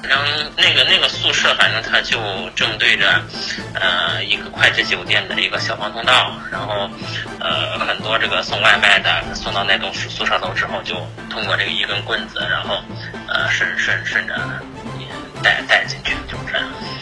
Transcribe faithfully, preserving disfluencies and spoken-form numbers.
然后那个那个宿舍，反正它就正对着，呃，一个快捷酒店的一个消防通道，然后，呃，很多这个送外卖的送到那栋宿舍楼之后，就通过这个一根棍子，然后，呃，顺顺顺着带带进去，就这样。